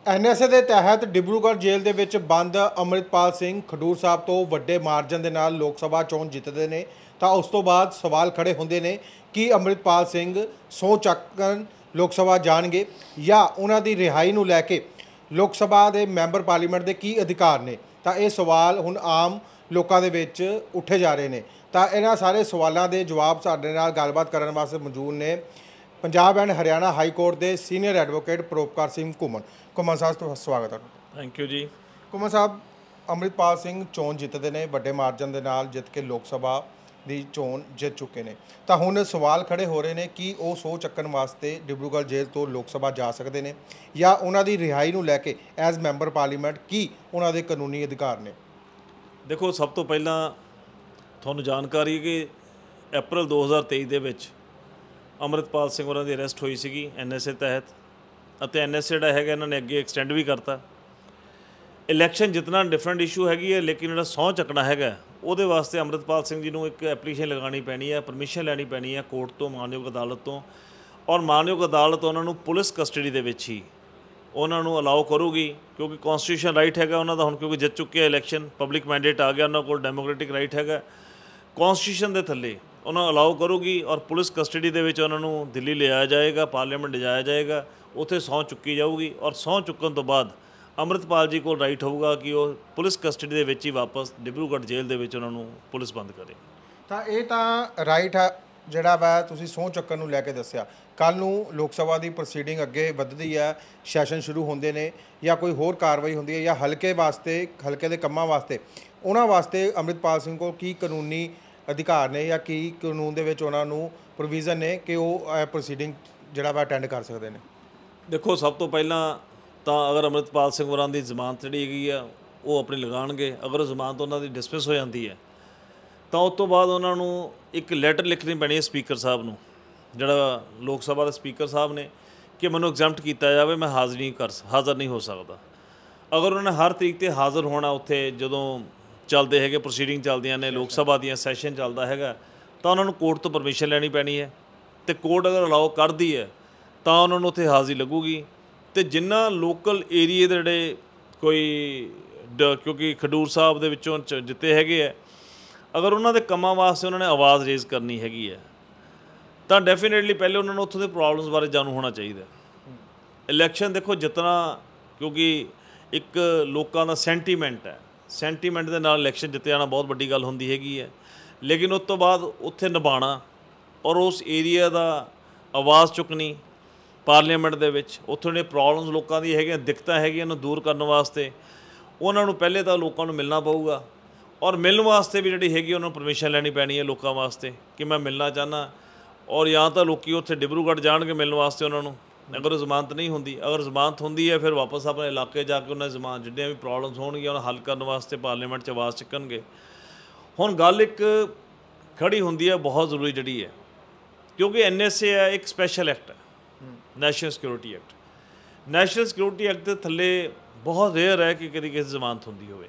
NSA ਦੇ ਤਹਿਤ ਡਿਬਰੂਗੜ੍ਹ ਜੇਲ੍ਹ ਦੇ ਵਿੱਚ ਬੰਦ ਅੰਮ੍ਰਿਤਪਾਲ ਸਿੰਘ ਖਡੂਰ ਸਾਹਿਬ ਤੋਂ ਵੱਡੇ ਮਾਰਜਨ ਦੇ ਨਾਲ ਲੋਕ ਸਭਾ ਚੋਣ ਜਿੱਤਦੇ ਨੇ ਤਾਂ ਉਸ ਤੋਂ ਬਾਅਦ ਸਵਾਲ ਖੜੇ ਹੁੰਦੇ ਨੇ ਕਿ ਅੰਮ੍ਰਿਤਪਾਲ ਸਿੰਘ ਸਹੁੰ ਚੱਕਣ ਲੋਕ ਸਭਾ ਜਾਣਗੇ ਜਾਂ ਉਹਨਾਂ ਦੀ ਰਿਹਾਈ ਨੂੰ ਲੈ ਕੇ ਲੋਕ ਸਭਾ ਦੇ ਮੈਂਬਰ ਪਾਰਲੀਮੈਂਟ ਦੇ ਕੀ ਅਧਿਕਾਰ ਨੇ। ਤਾਂ ਇਹ ਸਵਾਲ ਹੁਣ ਆਮ ਲੋਕਾਂ ਦੇ ਵਿੱਚ ਉੱਠੇ ਜਾ ਰਹੇ ਨੇ। ਤਾਂ ਇਹਨਾਂ ਸਾਰੇ ਸਵਾਲਾਂ ਦੇ ਜਵਾਬ ਸਾਡੇ ਨਾਲ ਗੱਲਬਾਤ ਕਰਨ ਵਾਸਤੇ ਮੌਜੂਦ ਨੇ Punjab and Haryana high court के सीनियर एडवोकेट परोपकार सिंह घुमन साहब तो स्वागत है। Thank you ji. घुमन साहब अमृतपाल सिंह चोन जितते हैं बड़े मार्जन के नाल जित के लोक सभा की चोन जित चुके हैं तो हुण सवाल खड़े हो रहे हैं कि वो सहुं चक्कण वास्ते डिब्रूगढ़ जेल तो लोक सभा जा सकते हैं या उन्होंने रिहाई नूं लैके एज मैंबर पार्लीमेंट की उन्होंने कानूनी अधिकार ने। देखो सब तो पहला तुहानूं जानकारी कि अप्रैल 2023 ਦੇ ਵਿੱਚ ਅੰਮ੍ਰਿਤਪਾਲ ਸਿੰਘ ਹੋਰਾਂ ਦੀ ਅਰੈਸਟ ਹੋਈ ਸੀਗੀ ਐਨਐਸਏ ਤਹਿਤ ਅਤੇ ਐਨਐਸਏ ਜਿਹੜਾ ਹੈਗਾ ਇਹਨਾਂ ਨੇ ਅੱਗੇ ਐਕਸਟੈਂਡ ਵੀ ਕਰਤਾ। ਇਲੈਕਸ਼ਨ ਜਿਤਨਾ ਡਿਫਰੈਂਟ ਇਸ਼ੂ ਹੈਗੀ ਹੈ ਲੇਕਿਨ ਜਿਹੜਾ ਸਹੁੰ ਚੱਕਣਾ ਹੈਗਾ ਉਹਦੇ ਵਾਸਤੇ ਅੰਮ੍ਰਿਤਪਾਲ ਸਿੰਘ ਜੀ ਨੂੰ ਇੱਕ ਐਪਲੀਕੇਸ਼ਨ ਲਗਾਉਣੀ ਪੈਣੀ ਹੈ, ਪਰਮਿਸ਼ਨ ਲੈਣੀ ਪੈਣੀ ਹੈ ਕੋਰਟ ਤੋਂ, ਮਾਨਯੋਗ ਅਦਾਲਤ ਤੋਂ, ਔਰ ਮਾਨਯੋਗ ਅਦਾਲਤ ਉਹਨਾਂ ਨੂੰ ਪੁਲਿਸ ਕਸਟਡੀ ਦੇ ਵਿੱਚ ਹੀ ਉਹਨਾਂ ਨੂੰ ਅਲਾਓ ਕਰੂਗੀ ਕਿਉਂਕਿ ਕੌਨਸਟੀਟਿਊਸ਼ਨ ਰਾਈਟ ਹੈਗਾ ਉਹਨਾਂ ਦਾ ਹੁਣ ਕਿਉਂਕਿ ਜਿੱਤ ਚੁੱਕੇ ਇਲੈਕਸ਼ਨ, ਪਬਲਿਕ ਮੈਂਡੇਟ ਆ ਗਿਆ ਉਹਨਾਂ ਕੋਲ, ਡੈਮੋਕ੍ਰੈਟਿਕ ਰਾਈਟ ਹੈਗਾ, ਕੌਨਸਟੀਟਿਊਸ਼ਨ ਦੇ ਥੱਲੇ ਉਹਨਾਂ ਅਲਾਓ ਕਰੂਗੀ ਔਰ ਪੁਲਿਸ ਕਸਟਡੀ ਦੇ ਵਿੱਚ ਉਹਨਾਂ ਨੂੰ ਦਿੱਲੀ ਲਿਆਇਆ ਜਾਏਗਾ, ਪਾਰਲੀਮੈਂਟ ਲਿਜਾਇਆ ਜਾਏਗਾ, ਉੱਥੇ ਸਹੁੰ ਚੁੱਕੀ ਜਾਊਗੀ ਔਰ ਸਹੁੰ ਚੁੱਕਣ ਤੋਂ ਬਾਅਦ ਅੰਮ੍ਰਿਤਪਾਲ ਜੀ ਕੋਲ ਰਾਈਟ ਹੋਊਗਾ ਕਿ ਉਹ ਪੁਲਿਸ ਕਸਟਡੀ ਦੇ ਵਿੱਚ ਹੀ ਵਾਪਸ ਡਿਬਰੂਗੜ੍ਹ ਜੇਲ੍ਹ ਦੇ ਵਿੱਚ ਉਹਨਾਂ ਨੂੰ ਪੁਲਿਸ ਬੰਦ ਕਰੇ। ਤਾਂ ਇਹ ਤਾਂ ਰਾਈਟ ਹੈ ਜਿਹੜਾ ਵਾ ਤੁਸੀਂ ਸਹੁੰ ਚੱਕਣ ਨੂੰ ਲੈ ਕੇ ਦੱਸਿਆ। ਕੱਲ੍ਹ ਨੂੰ ਲੋਕ ਸਭਾ ਦੀ ਪ੍ਰੋਸੀਡਿੰਗ ਅੱਗੇ ਵੱਧਦੀ ਹੈ, ਸੈਸ਼ਨ ਸ਼ੁਰੂ ਹੁੰਦੇ ਨੇ ਜਾਂ ਕੋਈ ਹੋਰ ਕਾਰਵਾਈ ਹੁੰਦੀ ਹੈ ਜਾਂ ਹਲਕੇ ਵਾਸਤੇ, ਹਲਕੇ ਦੇ ਕੰਮਾਂ ਵਾਸਤੇ ਉਹਨਾਂ ਵਾਸਤੇ ਅੰਮ੍ਰਿਤਪਾਲ ਸਿੰਘ ਕੋਲ ਕੀ ਕਾਨੂੰਨੀ ਅਧਿਕਾਰ ਨੇ ਜਾਂ ਕੀ ਕਾਨੂੰਨ ਦੇ ਵਿੱਚ ਉਹਨਾਂ ਨੂੰ ਪ੍ਰੋਵੀਜ਼ਨ ਨੇ ਕਿ ਉਹ ਪ੍ਰੋਸੀਡਿੰਗ ਜਿਹੜਾ ਵਾ ਅਟੈਂਡ ਕਰ ਸਕਦੇ ਨੇ। ਦੇਖੋ ਸਭ ਤੋਂ ਪਹਿਲਾਂ ਤਾਂ ਅਗਰ ਅੰਮ੍ਰਿਤਪਾਲ ਸਿੰਘ ਹੋਰਾਂ ਦੀ ਜ਼ਮਾਨਤ ਜਿਹੜੀ ਹੈਗੀ ਆ ਉਹ ਆਪਣੀ ਲਗਾਉਣਗੇ, ਅਗਰ ਉਹ ਜ਼ਮਾਨਤ ਉਹਨਾਂ ਦੀ ਡਿਸਮਿਸ ਹੋ ਜਾਂਦੀ ਹੈ ਤਾਂ ਉਸ ਤੋਂ ਬਾਅਦ ਉਹਨਾਂ ਨੂੰ ਇੱਕ ਲੈਟਰ ਲਿਖਣੀ ਪੈਣੀ ਹੈ ਸਪੀਕਰ ਸਾਹਿਬ ਨੂੰ, ਜਿਹੜਾ ਲੋਕ ਸਭਾ ਦੇ ਸਪੀਕਰ ਸਾਹਿਬ ਨੇ, ਕਿ ਮੈਨੂੰ ਐਗਜ਼ੈਂਪਟ ਕੀਤਾ ਜਾਵੇ, ਮੈਂ ਹਾਜ਼ਰ ਨਹੀਂ ਹੋ ਸਕਦਾ। ਅਗਰ ਉਹਨਾਂ ਨੇ ਹਰ ਤਰੀਕ 'ਤੇ ਹਾਜ਼ਰ ਹੋਣਾ ਉੱਥੇ ਜਦੋਂ ਚੱਲਦੇ ਹੈਗੇ ਪ੍ਰੋਸੀਡਿੰਗ ਚੱਲਦੀਆਂ ਨੇ ਲੋਕ ਸਭਾ ਦੀਆਂ, ਸੈਸ਼ਨ ਚੱਲਦਾ ਹੈਗਾ, ਤਾਂ ਉਹਨਾਂ ਨੂੰ ਕੋਰਟ ਤੋਂ ਪਰਮਿਸ਼ਨ ਲੈਣੀ ਪੈਣੀ ਹੈ ਅਤੇ ਕੋਰਟ ਅਗਰ ਅਲਾਓ ਕਰਦੀ ਹੈ ਤਾਂ ਉਹਨਾਂ ਨੂੰ ਉੱਥੇ ਹਾਜ਼ਰੀ ਲੱਗੂਗੀ। ਅਤੇ ਜਿੰਨਾ ਲੋਕਲ ਏਰੀਏ ਦੇ ਜਿਹੜੇ ਕੋਈ ਕਿਉਂਕਿ ਖਡੂਰ ਸਾਹਿਬ ਦੇ ਵਿੱਚੋਂ ਜਿੱਤੇ ਹੈਗੇ ਹੈ, ਅਗਰ ਉਹਨਾਂ ਦੇ ਕੰਮਾਂ ਵਾਸਤੇ ਉਹਨਾਂ ਨੇ ਆਵਾਜ਼ ਰੇਜ਼ ਕਰਨੀ ਹੈਗੀ ਹੈ ਤਾਂ ਡੈਫੀਨੇਟਲੀ ਪਹਿਲੇ ਉਹਨਾਂ ਨੂੰ ਉੱਥੋਂ ਦੇ ਪ੍ਰੋਬਲਮਸ ਬਾਰੇ ਜਾਣੂ ਹੋਣਾ ਚਾਹੀਦਾ। ਇਲੈਕਸ਼ਨ ਦੇਖੋ ਜਿੱਤਣਾ ਕਿਉਂਕਿ ਇੱਕ ਲੋਕਾਂ ਦਾ ਸੈਂਟੀਮੈਂਟ ਹੈ, ਸੈਂਟੀਮੈਂਟ ਦੇ ਨਾਲ ਇਲੈਕਸ਼ਨ ਜਿੱਤੇ ਜਾਣਾ ਬਹੁਤ ਵੱਡੀ ਗੱਲ ਹੁੰਦੀ ਹੈਗੀ ਹੈ, ਲੇਕਿਨ ਉਸ ਤੋਂ ਬਾਅਦ ਉੱਥੇ ਨਿਭਾਉਣਾ ਔਰ ਉਸ ਏਰੀਆ ਦਾ ਆਵਾਜ਼ ਚੁੱਕਣੀ ਪਾਰਲੀਮੈਂਟ ਦੇ ਵਿੱਚ, ਉੱਥੋਂ ਦੇ ਪ੍ਰੋਬਲਮਸ ਲੋਕਾਂ ਦੀ ਹੈਗੀਆਂ, ਦਿੱਕਤਾਂ ਹੈਗੀਆਂ ਨੂੰ ਦੂਰ ਕਰਨ ਵਾਸਤੇ ਉਹਨਾਂ ਨੂੰ ਪਹਿਲੇ ਤਾਂ ਲੋਕਾਂ ਨੂੰ ਮਿਲਣਾ ਪਊਗਾ ਔਰ ਮਿਲਣ ਵਾਸਤੇ ਵੀ ਜਿਹੜੀ ਹੈਗੀ ਉਹਨਾਂ ਨੂੰ ਪਰਮਿਸ਼ਨ ਲੈਣੀ ਪੈਣੀ ਹੈ ਲੋਕਾਂ ਵਾਸਤੇ ਕਿ ਮੈਂ ਮਿਲਣਾ ਚਾਹੁੰਦਾ, ਔਰ ਜਾਂ ਤਾਂ ਲੋਕ ਉੱਥੇ ਡਿਬਰੂਗੜ੍ਹ ਜਾਣਗੇ ਮਿਲਣ ਵਾਸਤੇ ਉਹਨਾਂ ਨੂੰ, ਅਗਰ ਜ਼ਮਾਨਤ ਨਹੀਂ ਹੁੰਦੀ। ਅਗਰ ਜ਼ਮਾਨਤ ਹੁੰਦੀ ਹੈ ਫਿਰ ਵਾਪਸ ਆਪਣੇ ਇਲਾਕੇ ਜਾ ਕੇ ਉਹਨਾਂ ਜ਼ਮਾਨਤ ਜਿੰਨੀਆਂ ਵੀ ਪ੍ਰੋਬਲਮਸ ਹੋਣਗੀਆਂ ਉਹਨਾਂ ਹੱਲ ਕਰਨ ਵਾਸਤੇ ਪਾਰਲੀਮੈਂਟ 'ਚ ਆਵਾਜ਼ ਚੁੱਕਣਗੇ। ਹੁਣ ਗੱਲ ਇੱਕ ਖੜੀ ਹੁੰਦੀ ਹੈ ਬਹੁਤ ਜ਼ਰੂਰੀ ਜਿਹੜੀ ਹੈ, ਕਿਉਂਕਿ ਐਨਐਸਏ ਹੈ ਇੱਕ ਸਪੈਸ਼ਲ ਐਕਟ ਹੈ, national security act. National security act ਦੇ ਥੱਲੇ ਬਹੁਤ ਰੇਅਰ ਹੈ ਕਿ ਕਦੀ ਕਿਸੇ ਜ਼ਮਾਨਤ ਹੁੰਦੀ ਹੋਵੇ।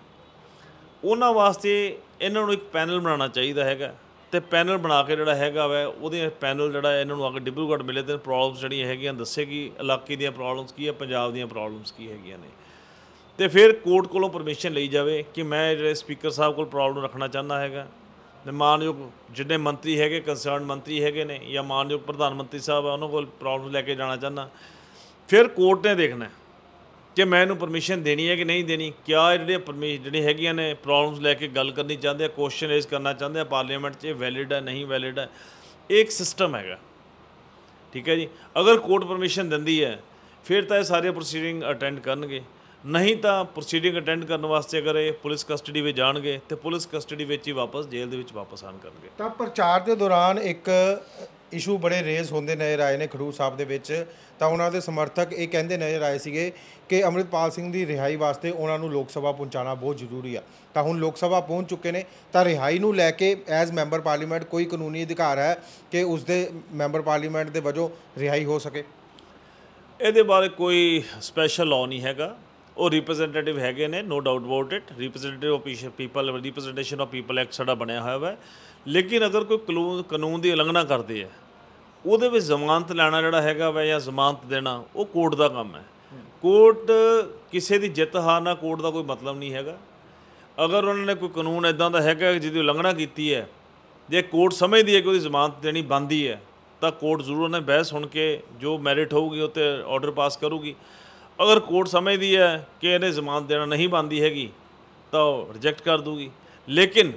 ਉਹਨਾਂ ਵਾਸਤੇ ਇਹਨਾਂ ਨੂੰ ਇੱਕ ਪੈਨਲ ਬਣਾਉਣਾ ਚਾਹੀਦਾ ਹੈਗਾ ਅਤੇ ਪੈਨਲ ਬਣਾ ਕੇ ਜਿਹੜਾ ਹੈਗਾ ਵੈ ਉਹਦੇ ਪੈਨਲ ਜਿਹੜਾ ਇਹਨਾਂ ਨੂੰ ਆ ਕੇ ਡਿਬਰੂਗੜ੍ਹ ਮਿਲੇ ਅਤੇ ਪ੍ਰੋਬਲਮਸ ਜਿਹੜੀਆਂ ਹੈਗੀਆਂ ਦੱਸੇ ਕਿ ਇਲਾਕੇ ਦੀਆਂ ਪ੍ਰੋਬਲਮਸ ਕੀ ਹੈ, ਪੰਜਾਬ ਦੀਆਂ ਪ੍ਰੋਬਲਮਸ ਕੀ ਹੈਗੀਆਂ ਨੇ, ਅਤੇ ਫਿਰ ਕੋਰਟ ਕੋਲੋਂ ਪਰਮਿਸ਼ਨ ਲਈ ਜਾਵੇ ਕਿ ਮੈਂ ਜਿਹੜੇ ਸਪੀਕਰ ਸਾਹਿਬ ਕੋਲ ਪ੍ਰੋਬਲਮ ਰੱਖਣਾ ਚਾਹੁੰਦਾ ਹੈਗਾ ਅਤੇ ਮਾਨਯੋਗ ਜਿੰਨੇ ਮੰਤਰੀ ਹੈਗੇ, ਕੰਸਰਨ ਮੰਤਰੀ ਹੈਗੇ ਨੇ ਜਾਂ ਮਾਨਯੋਗ ਪ੍ਰਧਾਨ ਮੰਤਰੀ ਸਾਹਿਬ ਆ ਉਹਨਾਂ ਕੋਲ ਪ੍ਰੋਬਲਮ ਲੈ ਕੇ ਜਾਣਾ ਚਾਹੁੰਦਾ। ਫਿਰ ਕੋਰਟ ਨੇ ਦੇਖਣਾ ਕਿ ਮੈਂ ਇਹਨੂੰ ਪਰਮਿਸ਼ਨ ਦੇਣੀ ਹੈ ਕਿ ਨਹੀਂ ਦੇਣੀ, ਕਿਆ ਜਿਹੜੀਆਂ ਹੈਗੀਆਂ ਨੇ ਪ੍ਰੋਬਲਮਸ ਲੈ ਕੇ ਗੱਲ ਕਰਨੀ ਚਾਹੁੰਦੇ ਆ, ਕੁਐਸਚਨ ਰੇਜ਼ ਕਰਨਾ ਚਾਹੁੰਦੇ ਆ ਪਾਰਲੀਮੈਂਟ 'ਚ, ਵੈਲਿਡ ਹੈ ਨਹੀਂ ਵੈਲਿਡ ਹੈ, ਇਹ ਇੱਕ ਸਿਸਟਮ ਹੈਗਾ। ਠੀਕ ਹੈ ਜੀ, ਅਗਰ ਕੋਰਟ ਪਰਮਿਸ਼ਨ ਦਿੰਦੀ ਹੈ ਫਿਰ ਤਾਂ ਇਹ ਸਾਰੇ ਪ੍ਰੋਸੀਡਿੰਗ ਅਟੈਂਡ ਕਰਨਗੇ, ਨਹੀਂ ਤਾਂ ਪ੍ਰੋਸੀਡਿੰਗ ਅਟੈਂਡ ਕਰਨ ਵਾਸਤੇ ਅਗਰ ਇਹ ਪੁਲਿਸ ਕਸਟਡੀ ਵਿੱਚ ਜਾਣਗੇ ਅਤੇ ਪੁਲਿਸ ਕਸਟਡੀ ਵਿੱਚ ਹੀ ਵਾਪਸ ਜੇਲ੍ਹ ਦੇ ਵਿੱਚ ਵਾਪਸ ਆਉਣ ਕਰਨਗੇ। ਤਾਂ ਪ੍ਰਚਾਰ ਦੇ ਦੌਰਾਨ ਇੱਕ ਇਸ਼ੂ ਬੜੇ ਰੇਜ਼ ਹੁੰਦੇ ਨਜ਼ਰ ਆਏ ਨੇ ਖਡੂਰ ਸਾਹਿਬ ਦੇ ਵਿੱਚ, ਤਾਂ ਉਹਨਾਂ ਦੇ ਸਮਰਥਕ ਇਹ ਕਹਿੰਦੇ ਨਜ਼ਰ ਆਏ ਸੀਗੇ ਕਿ ਅੰਮ੍ਰਿਤਪਾਲ ਸਿੰਘ ਦੀ ਰਿਹਾਈ ਵਾਸਤੇ ਉਹਨਾਂ ਨੂੰ ਲੋਕ ਸਭਾ ਪਹੁੰਚਾਉਣਾ ਬਹੁਤ ਜ਼ਰੂਰੀ ਆ। ਤਾਂ ਹੁਣ ਲੋਕ ਸਭਾ ਪਹੁੰਚ ਚੁੱਕੇ ਨੇ ਤਾਂ ਰਿਹਾਈ ਨੂੰ ਲੈ ਕੇ ਐਜ਼ ਮੈਂਬਰ ਪਾਰਲੀਮੈਂਟ ਕੋਈ ਕਾਨੂੰਨੀ ਅਧਿਕਾਰ ਹੈ ਕਿ ਉਸਦੇ ਮੈਂਬਰ ਪਾਰਲੀਮੈਂਟ ਦੇ ਵਜੋਂ ਰਿਹਾਈ ਹੋ ਸਕੇ? ਇਹਦੇ ਬਾਰੇ ਕੋਈ ਸਪੈਸ਼ਲ ਲਾਅ ਨਹੀਂ ਹੈਗਾ, ਉਹ ਰਿਪਰੈਜ਼ੈਂਟੇਟਿਵ ਹੈਗੇ ਨੇ, no doubt about it, representative of people, representation of people act ਸਾਡਾ ਬਣਿਆ ਹੋਇਆ ਵਾ। ਲੇਕਿਨ ਅਗਰ ਕੋਈ ਕਾਨੂੰਨ ਦੀ ਉਲੰਘਣਾ ਕਰਦੇ ਹੈ ਉਹਦੇ ਵਿੱਚ ਜ਼ਮਾਨਤ ਲੈਣਾ ਜਿਹੜਾ ਹੈਗਾ ਵਾ ਜਾਂ ਜ਼ਮਾਨਤ ਦੇਣਾ ਉਹ ਕੋਰਟ ਦਾ ਕੰਮ ਹੈ। ਕੋਰਟ ਕਿਸੇ ਦੀ ਜਿੱਤ ਹਾਰ ਨਾਲ ਕੋਰਟ ਦਾ ਕੋਈ ਮਤਲਬ ਨਹੀਂ ਹੈਗਾ। ਅਗਰ ਉਹਨਾਂ ਨੇ ਕੋਈ ਕਾਨੂੰਨ ਇੱਦਾਂ ਦਾ ਹੈਗਾ ਜਿਹਦੀ ਉਲੰਘਣਾ ਕੀਤੀ ਹੈ, ਜੇ ਕੋਰਟ ਸਮਝਦੀ ਹੈ ਕਿ ਉਹਦੀ ਜ਼ਮਾਨਤ ਦੇਣੀ ਬਣਦੀ ਹੈ, ਤਾਂ ਕੋਰਟ ਜ਼ਰੂਰ ਉਹਨੇ ਬਹਿਸ ਸੁਣ ਕੇ ਜੋ ਮੈਰਿਟ ਹੋਊਗੀ ਉਹ 'ਤੇ ਆਰਡਰ ਪਾਸ ਕਰੂਗੀ। ਅਗਰ ਕੋਰਟ ਸਮਝਦੀ ਹੈ ਕਿ ਇਹਨੇ ਜ਼ਮਾਨਤ ਦੇਣਾ ਨਹੀਂ ਬਣਦੀ ਹੈਗੀ, ਤਾਂ ਉਹ ਰਿਜੈਕਟ ਕਰ ਦੂਗੀ। ਲੇਕਿਨ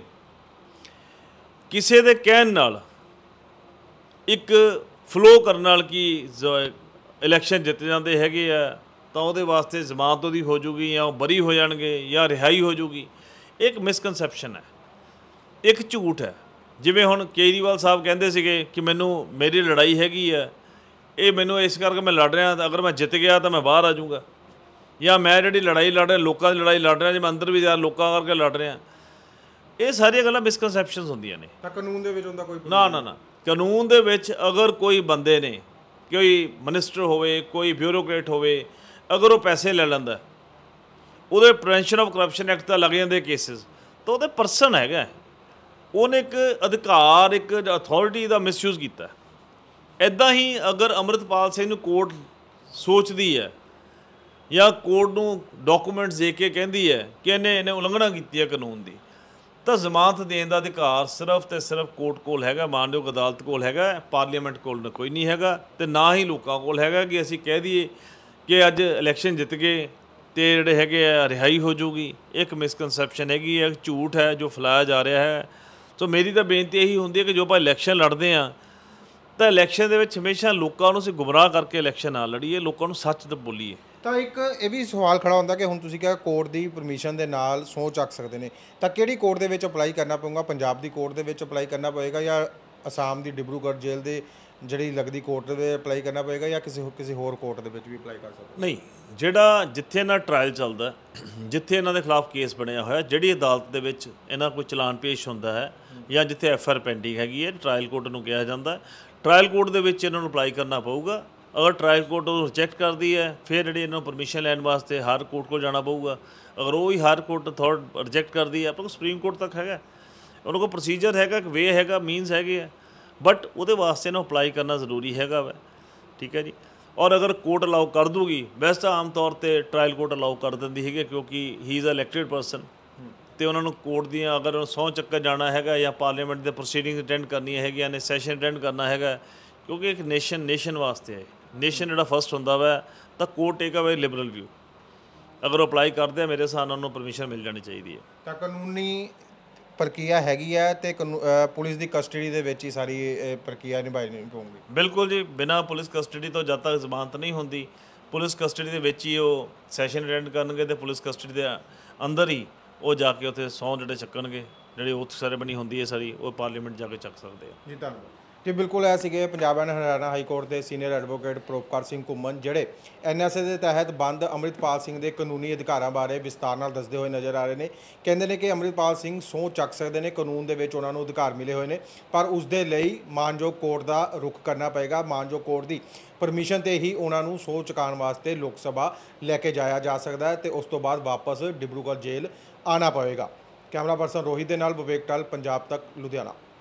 ਕਿਸੇ ਦੇ ਕਹਿਣ ਨਾਲ, ਇੱਕ ਫਲੋ ਕਰਨ ਨਾਲ ਕਿ ਇਲੈਕਸ਼ਨ ਜਿੱਤ ਜਾਂਦੇ ਹੈਗੇ ਆ, ਤਾਂ ਉਹਦੇ ਵਾਸਤੇ ਜ਼ਮਾਨਤ ਉਹਦੀ ਹੋ ਜੂਗੀ, ਜਾਂ ਉਹ ਬਰੀ ਹੋ ਜਾਣਗੇ, ਜਾਂ ਰਿਹਾਈ ਹੋ ਜੂਗੀ। ਇੱਕ ਮਿਸਕਨਸੈਪਸ਼ਨ ਹੈ, ਇੱਕ ਝੂਠ ਹੈ। ਜਿਵੇਂ ਹੁਣ ਕੇਜਰੀਵਾਲ ਸਾਹਿਬ ਕਹਿੰਦੇ ਸੀਗੇ ਕਿ ਮੇਰੀ ਲੜਾਈ ਹੈਗੀ ਆ, ਇਹ ਮੈਨੂੰ ਇਸ ਕਰਕੇ ਮੈਂ ਲੜ ਰਿਹਾ, ਅਗਰ ਮੈਂ ਜਿੱਤ ਗਿਆ ਤਾਂ ਮੈਂ ਬਾਹਰ ਆ ਜਾਊਂਗਾ, ਜਾਂ ਮੈਂ ਜਿਹੜੀ ਲੜਾਈ ਲੜ ਰਿਹਾ ਲੋਕਾਂ ਦੀ ਲੜਾਈ ਲੜ ਰਿਹਾ, ਜੇ ਮੈਂ ਅੰਦਰ ਵੀ ਜਾ ਲੋਕਾਂ ਕਰਕੇ ਲੜ ਰਿਹਾ। ਇਹ ਸਾਰੀਆਂ ਗੱਲਾਂ ਮਿਸਕਨਸੈਪਸ਼ਨਸ ਹੁੰਦੀਆਂ ਨੇ। ਤਾਂ ਕਾਨੂੰਨ ਦੇ ਵਿੱਚ ਹੁੰਦਾ ਕੋਈ ਨਾ ਕਾਨੂੰਨ ਦੇ ਵਿੱਚ ਅਗਰ ਕੋਈ ਬੰਦੇ ਨੇ, ਕੋਈ ਮਿਨਿਸਟਰ ਹੋਵੇ, ਕੋਈ ਬਿਊਰੋਕਰੇਟ ਹੋਵੇ, ਅਗਰ ਉਹ ਪੈਸੇ ਲੈ ਲੈਂਦਾ, ਉਹਦੇ ਪ੍ਰੀਵੈਂਸ਼ਨ ਆਫ ਕਰਪਸ਼ਨ ਐਕਟ ਤਾਂ ਲੱਗ ਜਾਂਦੇ ਕੇਸਿਸ, ਤਾਂ ਉਹਦੇ ਪਰਸਨ ਹੈਗਾ, ਉਹਨੇ ਇੱਕ ਅਧਿਕਾਰ, ਇੱਕ ਅਥਾਰਟੀ ਦਾ ਮਿਸਯੂਜ਼ ਕੀਤਾ। ਇੱਦਾਂ ਹੀ ਅਗਰ ਅੰਮ੍ਰਿਤਪਾਲ ਸਿੰਘ ਨੂੰ ਕੋਰਟ ਸੋਚਦੀ ਹੈ ਜਾਂ ਕੋਰਟ ਨੂੰ ਡਾਕੂਮੈਂਟਸ ਦੇ ਕੇ ਕਹਿੰਦੀ ਹੈ ਕਿ ਇਹਨੇ ਉਲੰਘਣਾ ਕੀਤੀ ਹੈ ਕਾਨੂੰਨ ਦੀ, ਤਾਂ ਜ਼ਮਾਨਤ ਦੇਣ ਦਾ ਅਧਿਕਾਰ ਸਿਰਫ ਤੇ ਸਿਰਫ ਕੋਰਟ ਕੋਲ ਹੈਗਾ, ਮਾਨਯੋਗ ਅਦਾਲਤ ਕੋਲ ਹੈਗਾ, ਪਾਰਲੀਮੈਂਟ ਕੋਲ ਕੋਈ ਨਹੀਂ ਹੈਗਾ, ਤੇ ਨਾ ਹੀ ਲੋਕਾਂ ਕੋਲ ਹੈਗਾ ਕਿ ਅਸੀਂ ਕਹਿ ਦਈਏ ਕਿ ਅੱਜ ਇਲੈਕਸ਼ਨ ਜਿੱਤ ਗਏ ਤੇ ਜਿਹੜੇ ਹੈਗੇ ਆ ਰਿਹਾਈ ਹੋ ਜੂਗੀ। ਇੱਕ ਮਿਸਕਨਸੈਪਸ਼ਨ ਹੈਗੀ ਹੈ, ਝੂਠ ਹੈ ਜੋ ਫੈਲਾਇਆ ਜਾ ਰਿਹਾ ਹੈ। ਸੋ ਮੇਰੀ ਤਾਂ ਬੇਨਤੀ ਇਹੀ ਹੁੰਦੀ ਹੈ ਕਿ ਜੋ ਆਪਾਂ ਇਲੈਕਸ਼ਨ ਲੜਦੇ ਹਾਂ, ਤਾਂ ਇਲੈਕਸ਼ਨ ਦੇ ਵਿੱਚ ਹਮੇਸ਼ਾ ਲੋਕਾਂ ਨੂੰ ਅਸੀਂ ਗੁੰਮਰਾਹ ਕਰਕੇ ਇਲੈਕਸ਼ਨ ਨਾ ਲੜੀਏ, ਲੋਕਾਂ ਨੂੰ ਸੱਚ ਤਾਂ ਬੋਲੀਏ। ਤਾਂ ਇੱਕ ਇਹ ਵੀ ਸਵਾਲ ਖੜਾ ਹੁੰਦਾ ਕਿ ਹੁਣ ਤੁਸੀਂ ਕਿਹਾ ਕੋਰਟ ਦੀ ਪਰਮਿਸ਼ਨ ਦੇ ਨਾਲ ਸਹੁੰ ਚੱਕ ਸਕਦੇ ਨੇ, ਤਾਂ ਕਿਹੜੀ ਕੋਰਟ ਦੇ ਵਿੱਚ ਅਪਲਾਈ ਕਰਨਾ ਪਊਗਾ? ਪੰਜਾਬ ਦੀ ਕੋਰਟ ਦੇ ਵਿੱਚ ਅਪਲਾਈ ਕਰਨਾ ਪਵੇਗਾ, ਜਾਂ ਅਸਾਮ ਦੀ ਡਿਬਰੂਗੜ੍ਹ ਜੇਲ੍ਹ ਦੇ ਜਿਹੜੀ ਲੱਗਦੀ ਕੋਰਟ ਦੇ ਅਪਲਾਈ ਕਰਨਾ ਪਵੇਗਾ, ਜਾਂ ਕਿਸੇ ਹੋਰ ਕੋਰਟ ਦੇ ਵਿੱਚ ਵੀ ਅਪਲਾਈ ਕਰ ਸਕਦੇ? ਨਹੀਂ, ਜਿਹੜਾ ਜਿੱਥੇ ਇਹਨਾਂ ਟਰਾਇਲ ਚੱਲਦਾ, ਜਿੱਥੇ ਇਹਨਾਂ ਦੇ ਖਿਲਾਫ ਕੇਸ ਬਣਿਆ ਹੋਇਆ, ਜਿਹੜੀ ਅਦਾਲਤ ਦੇ ਵਿੱਚ ਇਹਨਾਂ ਕੋਈ ਚਲਾਨ ਪੇਸ਼ ਹੁੰਦਾ ਹੈ, ਜਾਂ ਜਿੱਥੇ ਐਫ ਆਰ ਪੈਂਡਿੰਗ ਹੈਗੀ ਹੈ, ਟਰਾਇਲ ਕੋਰਟ ਨੂੰ ਕਿਹਾ ਜਾਂਦਾ, ਟਰਾਇਲ ਕੋਰਟ ਦੇ ਵਿੱਚ ਇਹਨਾਂ ਨੂੰ ਅਪਲਾਈ ਕਰਨਾ ਪਊਗਾ। ਅਗਰ ਟਰਾਇਲ ਕੋਰਟ ਉਹ ਰਿਜੈਕਟ ਕਰਦੀ ਹੈ, ਫਿਰ ਜਿਹੜੀ ਇਹਨਾਂ ਨੂੰ ਪਰਮਿਸ਼ਨ ਲੈਣ ਵਾਸਤੇ ਹਰ ਕੋਰਟ ਕੋਲ ਜਾਣਾ ਪਊਗਾ। ਅਗਰ ਉਹ ਹੀ ਹਰ ਕੋਰਟ ਰਿਜੈਕਟ ਕਰਦੀ ਹੈ, ਆਪਾਂ ਕੋਲ ਸੁਪਰੀਮ ਕੋਰਟ ਤੱਕ ਹੈਗਾ, ਉਹਨਾਂ ਕੋਲ ਪ੍ਰੋਸੀਜਰ ਹੈਗਾ, ਇੱਕ ਵੇ ਹੈਗਾ, ਮੀਨਸ ਹੈਗੇ ਆ, ਬਟ ਉਹਦੇ ਵਾਸਤੇ ਇਹਨੂੰ ਅਪਲਾਈ ਕਰਨਾ ਜ਼ਰੂਰੀ ਹੈਗਾ ਵਾ। ਠੀਕ ਹੈ ਜੀ। ਔਰ ਅਗਰ ਕੋਰਟ ਅਲਾਓ ਕਰ ਦੂਗੀ, ਵੈਸੇ ਤਾਂ ਆਮ ਤੌਰ 'ਤੇ ਟਰਾਇਲ ਕੋਰਟ ਅਲਾਓ ਕਰ ਦਿੰਦੀ ਹੈਗੀ, ਕਿਉਂਕਿ he is a elected person, ਅਤੇ ਉਹਨਾਂ ਨੂੰ ਕੋਰਟ ਦੀਆਂ ਅਗਰ ਸਹੁੰ ਚੱਕਰ ਜਾਣਾ ਹੈਗਾ, ਜਾਂ ਪਾਰਲੀਮੈਂਟ ਦੇ ਪ੍ਰੋਸੀਡਿੰਗ ਅਟੈਂਡ ਕਰਨੀਆਂ ਹੈਗੀਆਂ ਨੇ, ਸੈਸ਼ਨ ਅਟੈਂਡ ਕਰਨਾ ਹੈਗਾ, ਕਿਉਂਕਿ ਇੱਕ ਨੇਸ਼ਨ ਵਾਸਤੇ ਹੈ। ਨੇਸ਼ਨ ਜਿਹੜਾ ਫਸਟ ਹੁੰਦਾ ਵਾ, ਤਾਂ court take a very liberal view. ਅਗਰ ਉਹ ਅਪਲਾਈ ਕਰਦੇ ਆ, ਮੇਰੇ ਹਿਸਾਬ ਨਾਲ ਉਹਨੂੰ ਪਰਮਿਸ਼ਨ ਮਿਲ ਜਾਣੀ ਚਾਹੀਦੀ ਹੈ। ਤਾਂ ਕਾਨੂੰਨੀ ਪ੍ਰਕਿਰਿਆ ਹੈਗੀ ਹੈ, ਅਤੇ ਪੁਲਿਸ ਦੀ ਕਸਟਡੀ ਦੇ ਵਿੱਚ ਹੀ ਸਾਰੀ ਪ੍ਰਕਿਰਿਆ ਨਿਭਾਉਣੀ ਪਊਗੀ? ਬਿਲਕੁਲ ਜੀ, ਬਿਨਾਂ ਪੁਲਿਸ ਕਸਟਡੀ ਤੋਂ ਜਦ ਤੱਕ ਜ਼ਮਾਨਤ ਨਹੀਂ ਹੁੰਦੀ, ਪੁਲਿਸ ਕਸਟਡੀ ਦੇ ਵਿੱਚ ਹੀ ਉਹ ਸੈਸ਼ਨ ਅਟੈਂਡ ਕਰਨਗੇ, ਅਤੇ ਪੁਲਿਸ ਕਸਟਡੀ ਦੇ ਅੰਦਰ ਹੀ ਉਹ ਜਾ ਕੇ ਉੱਥੇ ਸਹੁੰ ਜਿਹੜੇ ਚੱਕਣਗੇ, ਜਿਹੜੀ ਓਥ ਸੈਰੇਮਨੀ ਹੁੰਦੀ ਹੈ ਸਾਰੀ, ਉਹ ਪਾਰਲੀਮੈਂਟ ਜਾ ਕੇ ਚੱਕ ਸਕਦੇ ਆ। ਜੀ ਧੰਨਵਾਦ ਜੀ। ਬਿਲਕੁਲ ਇਹ ਸੀਗੇ Punjab and Haryana high court ਦੇ ਸੀਨੀਅਰ ਐਡਵੋਕੇਟ ਪਰੋਪਕਾਰ ਸਿੰਘ ਘੁੰਮਣ, ਜਿਹੜੇ NSA ਦੇ ਤਹਿਤ ਬੰਦ ਅੰਮ੍ਰਿਤਪਾਲ ਸਿੰਘ ਦੇ ਕਾਨੂੰਨੀ ਅਧਿਕਾਰਾਂ ਬਾਰੇ ਵਿਸਤਾਰ ਨਾਲ ਦੱਸਦੇ ਹੋਏ ਨਜ਼ਰ ਆ ਰਹੇ ਨੇ। ਕਹਿੰਦੇ ਨੇ ਕਿ ਅੰਮ੍ਰਿਤਪਾਲ ਸਿੰਘ ਸਹੁੰ ਚੱਕ ਸਕਦੇ ਨੇ, ਕਾਨੂੰਨ ਦੇ ਵਿੱਚ ਉਹਨਾਂ ਨੂੰ ਅਧਿਕਾਰ ਮਿਲੇ ਹੋਏ ਨੇ, ਪਰ ਉਸ ਦੇ ਲਈ ਮਾਨਯੋਗ ਕੋਰਟ ਦਾ ਰੁਖ ਕਰਨਾ ਪਏਗਾ। ਮਾਨਯੋਗ ਕੋਰਟ ਦੀ ਪਰਮਿਸ਼ਨ 'ਤੇ ਹੀ ਉਹਨਾਂ ਨੂੰ ਸਹੁੰ ਚੁਕਾਉਣ ਵਾਸਤੇ ਲੋਕ ਸਭਾ ਲੈ ਕੇ ਜਾਇਆ ਜਾ ਸਕਦਾ ਹੈ, ਅਤੇ ਉਸ ਤੋਂ ਬਾਅਦ ਵਾਪਸ ਡਿਬਰੂਗੜ੍ਹ ਜੇਲ੍ਹ ਆਉਣਾ ਪਵੇਗਾ। ਕੈਮਰਾ ਪਰਸਨ ਰੋਹਿਤ ਦੇ ਨਾਲ ਵਿਵੇਕ ਟਲ, ਪੰਜਾਬ ਤੱਕ, ਲੁਧਿਆਣਾ।